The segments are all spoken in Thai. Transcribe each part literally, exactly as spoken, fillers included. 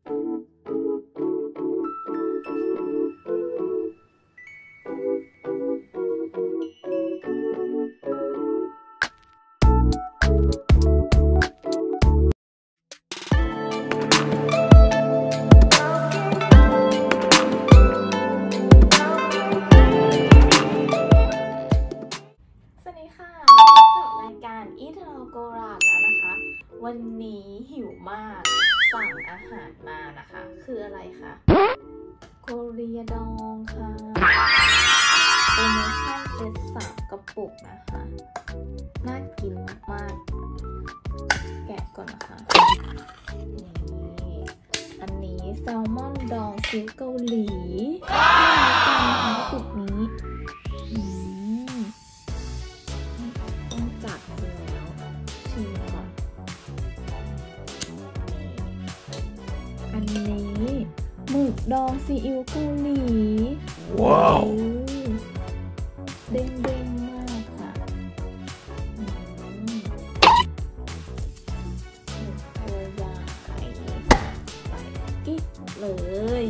วันนี้หิวมากสั่งอาหารมานะคะคืออะไรคะโคเรียดองค่ะโปรโมชั่นเซตสามกระปุกนะคะน่ากินมากๆแกะก่อนนะคะนี่อันนี้แซลมอนดองซีเกาหลีที่มีกระปุกนี้ต้องจัดเลยแล้วชิมก่อนอันนี้หมึกดองซีอิ๊วเกาหลีว้าวเด้งเด้งมากค่ะตัวใหญ่ใส่กิ๊กเลย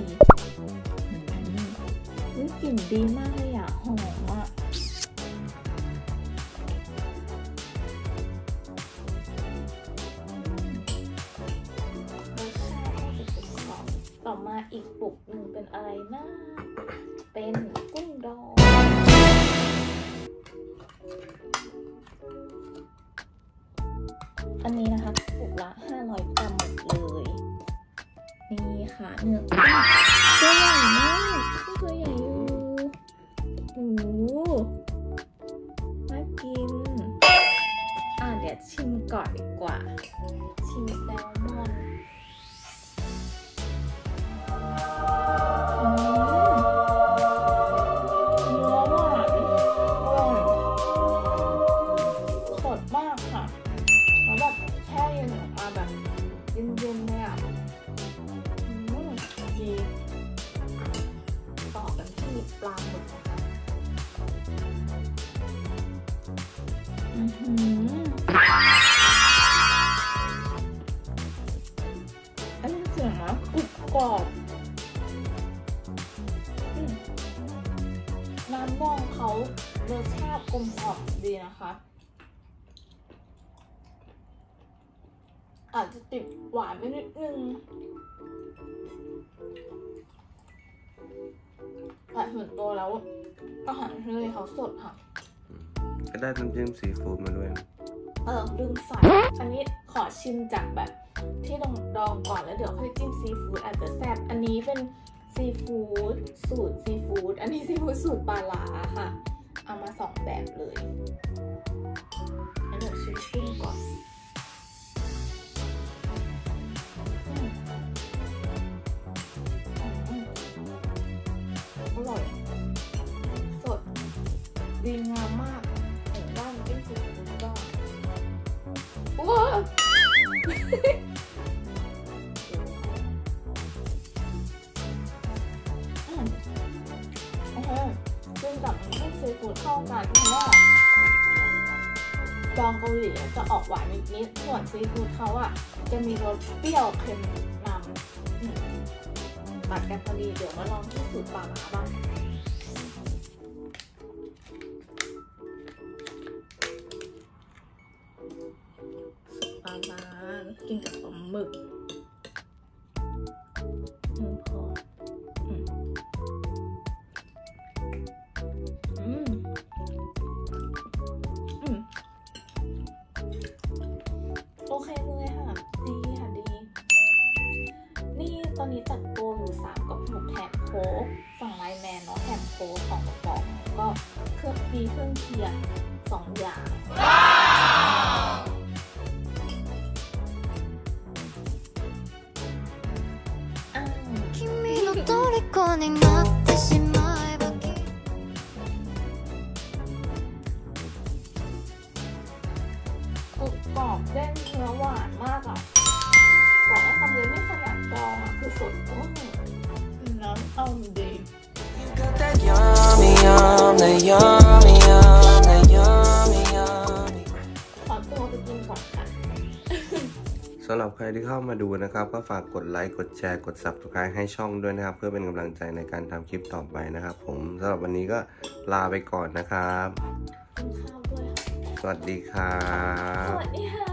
อุ๊ยกลิ่นดีมากเลยอ่ะหอมอ่ะต่อมาอีกปุกหนึ่งเป็นอะไรนะเป็นกุ้งดองอันนี้นะคะปุกละห้าร้อยกรัมหมดเลยนี่ค่ะเนื้อกุ้งตัวใหญ่มากตัวใหญ่อยู่โอ้น่ากินอ่ะเดี๋ยวชิมก่อนดีกว่าชิมแซลมอนเย็นๆเลยอ่ะดีต่อกันที่ปลาหมึกนะคะอือหืออันนี้เสียงนะกรุบกรอบน้ำดองเขารสชาติกลมกล่อมดีนะคะอาจจะติดหวานไปนิดนึงแต่ส่วนตัวแล้วอาหารทะเลเขาสดค่ะก็ได้น้ำจิ้มซีฟู้ดมาด้วยเออลืมใส่อันนี้ขอชิมจากแบบที่ดองดองก่อนแล้วเดี๋ยวค่อยจิ้มซีฟู้ดอาจจะแซ่บอันนี้เป็นซีฟู้ดสูตรซีฟู้ดอันนี้ซีฟู้ดสูตรปลาหลาค่ะเอามาสองแบบเลยเดี๋ยวชิมกุ้งก่อนอร่อยสดดีงามมากเห็นว่ามันเป็นซีฟู้ดก็ว้าวโอเคซึ่งกับน้ำซีฟู้ดเข้ากันเพราะว่าดองเกาหลีจะออกหวานนิดๆส่วนซีฟู้ดเขาอ่ะจะมีรสเปรี้ยวเค็มนำตัดกันพอดีเดี๋ยวมาลองที่สูตรปลาหมาบ้างสูตรปลาหมากินกับปลาหมึกอืมพออืมอืมอืมโอเคเลยค่ะดีค่ะดีนี่ตอนนี้จัดโปรอยู่สามกับหกแถมโค้กฝั่งไลน์แมนเนาะแถมโค้กของกระป๋องก็เครื่องฟรีเครื่องเคียงสองอย่างกรุบกรอบเด้งเนื้อหวานมากอ่ะบอกว่าทำเลยไม่ขนาดดองอ่ะคือสดก็น้ำเอาดีขอตัวไปกินก่อนค่ะสำหรับใครที่เข้ามาดูนะครับก็ฝากกดไลค์กดแชร์กด ซับสไครบ์ ให้ช่องด้วยนะครับเพื่อเป็นกำลังใจในการทำคลิปต่อไปนะครับผมสำหรับวันนี้ก็ลาไปก่อนนะครับกินข้าวด้วยค่ะสวัสดีครับสวัสดีค่ะ